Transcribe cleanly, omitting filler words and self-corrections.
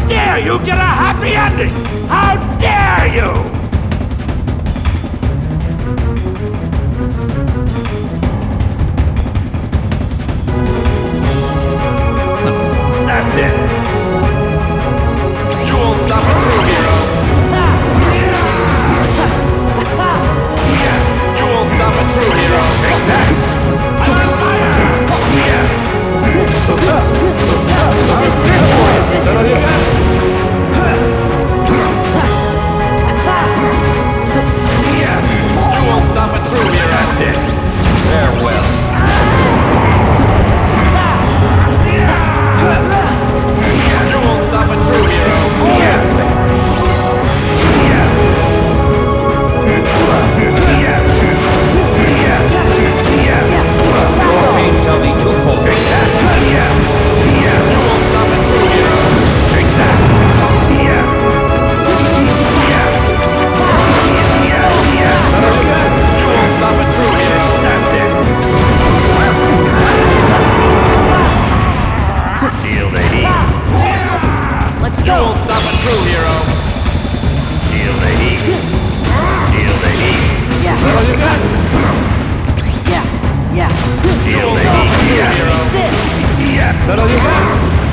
dare you get a happy ending? How dare you! That's it. You won't stop a true hero. You won't stop a true hero. Take that. I'm on fire. You won't stop a true hero. That's it. Farewell. You won't stop a true hero. Your pain shall be twofold. You won't stop a true hero. Take that. You won't stop a true hero. That's it. Deal, lady. Let's You go. won't stop a true hero. Deal, lady. Deal, lady. Yeah. That's all you got. Yeah. Deal, lady. This. Yeah. That's all you got.